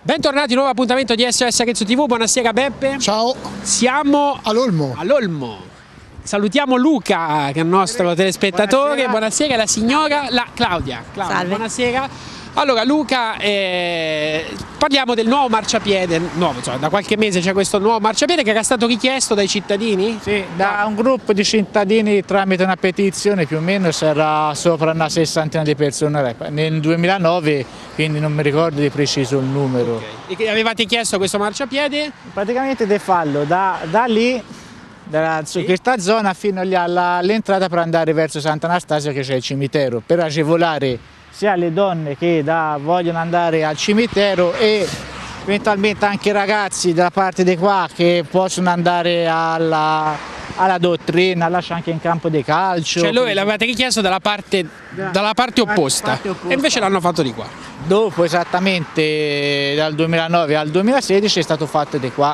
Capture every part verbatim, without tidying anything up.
Bentornati, nuovo appuntamento di S O S Arezzo tivù, buonasera Beppe. Ciao. Siamo all'Olmo. all'Olmo. Salutiamo Luca, che è il nostro telespettatore, buonasera, buonasera e la signora la Claudia. Claudia. Salve. Buonasera. Allora Luca, eh, parliamo del nuovo marciapiede, nuovo, insomma, da qualche mese c'è questo nuovo marciapiede che era stato richiesto dai cittadini? Sì, da un gruppo di cittadini tramite una petizione, più o meno sarà sopra una sessantina di persone nel duemilanove, quindi non mi ricordo di preciso il numero. Okay. E che avevate chiesto questo marciapiede? Praticamente di farlo da, da lì, da, su questa zona fino lì all'entrata per andare verso Sant'Anastasio, che c'è il cimitero, per agevolare sia le donne che da, vogliono andare al cimitero e eventualmente anche i ragazzi da parte di qua che possono andare alla, alla dottrina, lascia anche in campo di calcio. Cioè voi l'avete richiesto dalla parte, dalla parte opposta, parte opposta e invece l'hanno fatto di qua. Dopo esattamente dal duemilanove al duemilasedici è stato fatto di qua.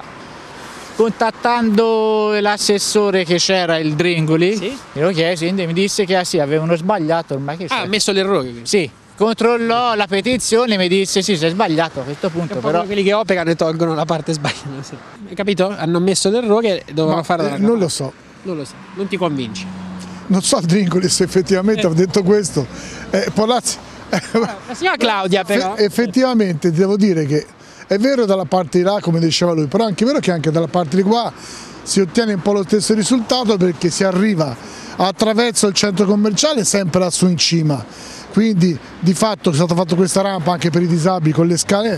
Contattando l'assessore che c'era, il Dringoli, sì? Glielo chiesi, mi disse che ah, sì, avevano sbagliato ormai. Che ah, ha messo l'errore? Sì, controllò la petizione e mi disse sì, si è sbagliato a questo punto. Però quelli che operano e tolgono la parte sbagliata. Hai capito? Hanno messo l'errore, dovevano fare eh, non lo so. Non lo so, non ti convinci. Non so il Dringoli se effettivamente eh. ha detto questo. Eh, Polazzi, eh, la signora Claudia però. Effettivamente devo dire che è vero dalla parte di là, come diceva lui, però è anche vero che anche dalla parte di qua si ottiene un po' lo stesso risultato, perché si arriva attraverso il centro commerciale sempre lassù in cima, quindi di fatto è stata fatta questa rampa anche per i disabili con le scale,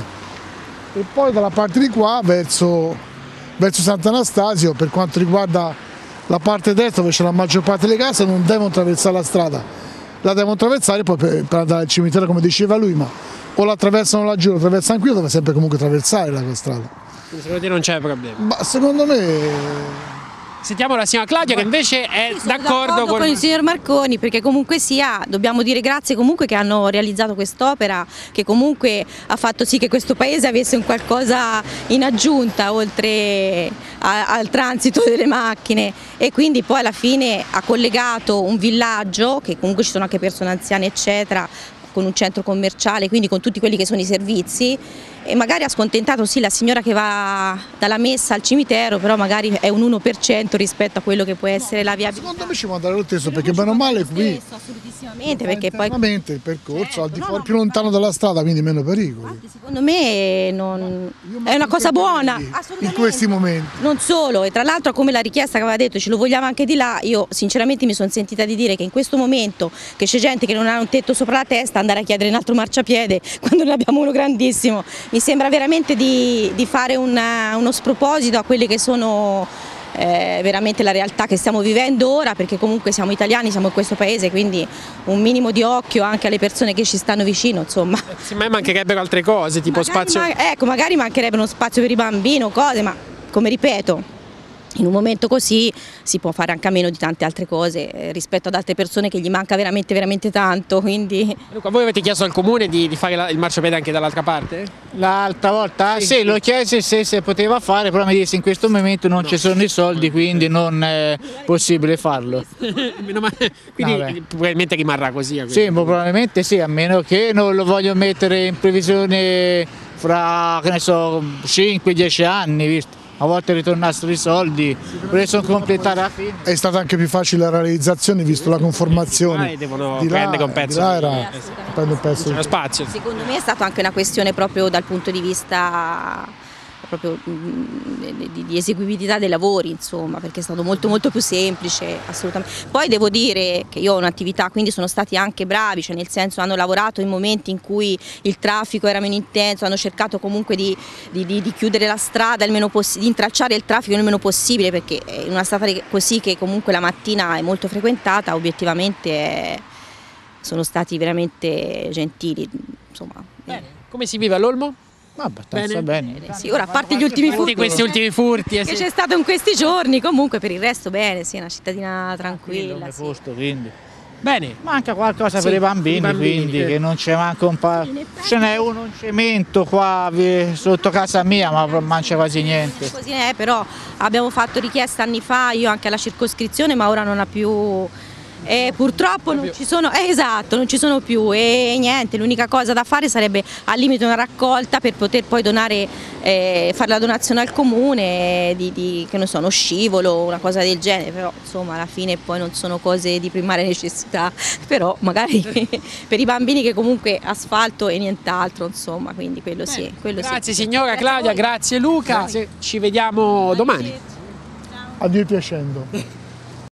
e poi dalla parte di qua verso, verso Sant'Anastasio, per quanto riguarda la parte destra dove c'è la maggior parte delle case, non devono attraversare la strada, la devono attraversare poi per, per andare al cimitero come diceva lui, ma o la attraversano laggiù o la attraversano qui, deve sempre comunque attraversare la strada. Quindi secondo te non c'è problema? Ma secondo me... Sentiamo la signora Claudia che invece è sì, d'accordo con... con il signor Marconi, perché comunque sia, dobbiamo dire grazie comunque che hanno realizzato quest'opera, che comunque ha fatto sì che questo paese avesse un qualcosa in aggiunta oltre a, al transito delle macchine, e quindi poi alla fine ha collegato un villaggio, che comunque ci sono anche persone anziane eccetera, con un centro commerciale, quindi con tutti quelli che sono i servizi, e magari ha scontentato sì la signora che va dalla messa al cimitero, però magari è un uno per cento rispetto a quello che può essere no, la viabilità. Secondo me ci può andare lo stesso, perché bene o male qui assolutissimamente, perché poi il percorso certo, al di fuori, no, no, più lontano dalla strada, quindi meno pericoli. Secondo me non... è una cosa buona in questi momenti. Non solo, e tra l'altro come la richiesta che aveva detto ce lo vogliamo anche di là, io sinceramente mi sono sentita di dire che in questo momento che c'è gente che non ha un tetto sopra la testa, andare a chiedere un altro marciapiede quando ne abbiamo uno grandissimo, mi sembra veramente di, di fare una, uno sproposito a quelle che sono eh, veramente la realtà che stiamo vivendo ora, perché comunque siamo italiani, siamo in questo paese, quindi un minimo di occhio anche alle persone che ci stanno vicino, insomma. Sì, ma mancherebbero altre cose, tipo magari spazio... Ma, ecco, magari mancherebbe uno spazio per i bambini o cose, ma come ripeto, in un momento così si può fare anche a meno di tante altre cose eh, rispetto ad altre persone che gli manca veramente veramente tanto, quindi... Luca, voi avete chiesto al comune di, di fare la, il marciapiede anche dall'altra parte? L'altra volta? Sì, sì, sì. Lo chiesi se si poteva fare, però mi disse in questo momento non no. ci sono i soldi, quindi non è possibile farlo. Quindi no, probabilmente rimarrà così. Sì, probabilmente sì, a meno che non lo voglio mettere in previsione fra, che ne so, cinque dieci anni, visto? A volte ritornassero i soldi, preso completare la fine. È stata anche più facile la realizzazione, visto la conformazione. Ah, devono di prendere là, un pezzo. Di là era, di... prende un pezzo. C'è spazio. Secondo me è stata anche una questione proprio dal punto di vista proprio di, di eseguibilità dei lavori, insomma, perché è stato molto molto più semplice, assolutamente. Poi devo dire che io ho un'attività, quindi sono stati anche bravi, cioè nel senso hanno lavorato in momenti in cui il traffico era meno intenso, hanno cercato comunque di, di, di, di chiudere la strada il meno possibile, di intralciare il traffico il meno possibile, perché in una strada così che comunque la mattina è molto frequentata, obiettivamente è, sono stati veramente gentili, insomma. Bene. Come si vive all'Olmo? Abbastanza bene. bene. Sì, ora a parte gli ultimi furti, questi ultimi furti eh, che sì. c'è stato in questi giorni, comunque per il resto bene, sì, è una cittadina tranquilla. Sì. Posto, quindi. Bene. Manca qualcosa sì, per i bambini, i bambini quindi eh. che non c'è manco un po'. Ce n'è uno in cemento qua sotto casa mia, ma non c'è quasi niente. Così è, però abbiamo fatto richiesta anni fa, io anche alla circoscrizione, ma ora non ha più Eh, purtroppo non ci sono, eh, esatto, non ci sono più e niente, l'unica cosa da fare sarebbe al limite una raccolta per poter poi donare, eh, fare la donazione al comune di, di che non so, uno scivolo, una cosa del genere, però insomma alla fine poi non sono cose di primaria necessità, però magari per i bambini che comunque asfalto e nient'altro, insomma, quindi quello sì. Quello Grazie sì. signora Claudia, grazie Luca, ci vediamo domani. A Dio piacendo.